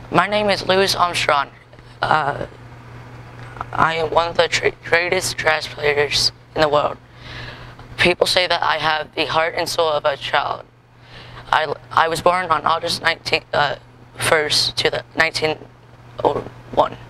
My name is Louis Armstrong. I am one of the greatest jazz players in the world. People say that I have the heart and soul of a child. I was born on August 1st, 1901.